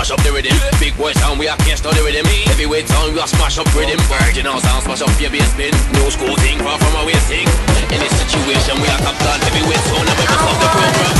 smash up the rhythm. Big boy sound, we are can't stop the rhythm. Heavyweight sound, we are smash up rhythm. Original sound, smash up your bass spin. New school thing, far from our way thing. In this situation, we are captain. Heavyweight sound, and we must love the program.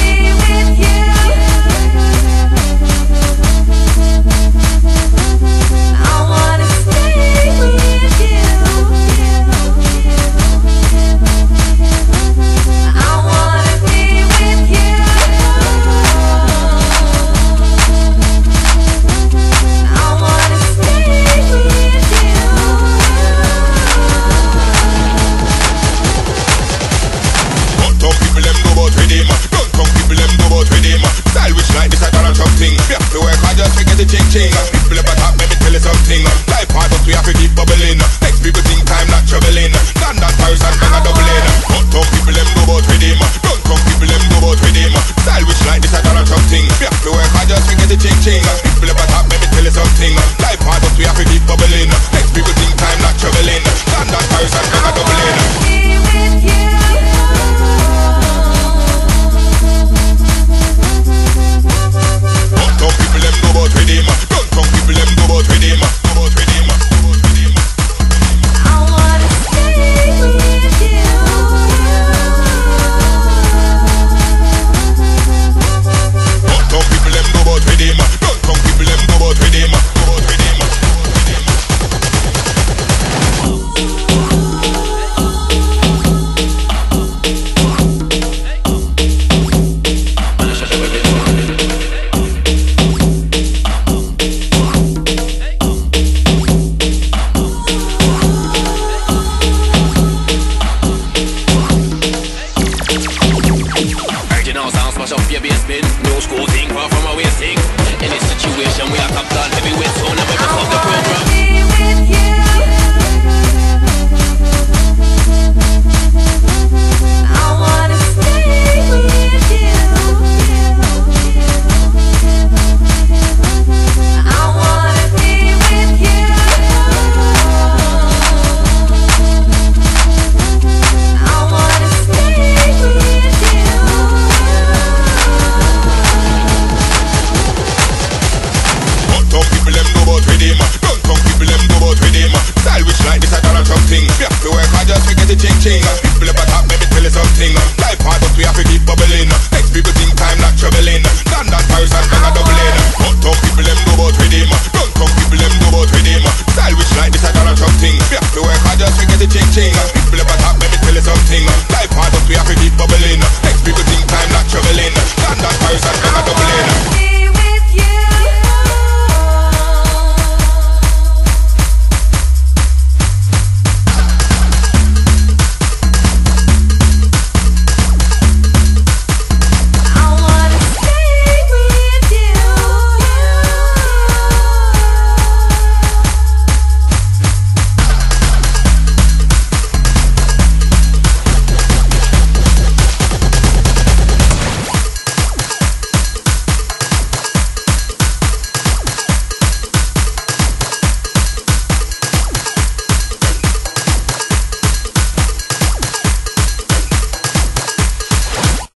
People up top, let me tell you something. Life hard, but we have to keep bubbling. Next people think time not traveling. London, Paris, and Ghana doubling. Uptown people them go about with him. Downtown people them go about with him. Style which like this I got something. We have to work hard just to get the ching. People up top, let me tell you something. Life hard, but we have to keep bubbling. Next people think time not traveling. London, Paris, and Ghana doubling. Uptown people them go about with him. Downtown people them go about with him. I wanna stay with you. Uptown people them go about with him. Downtown people them go about with him. New school thing, far from our way thing. In this situation, we are captain. Heavyweight sound, and we must love the program. People up top, let me tell you something. Life hard, but we have to keep bubbling. Next people think time not traveling.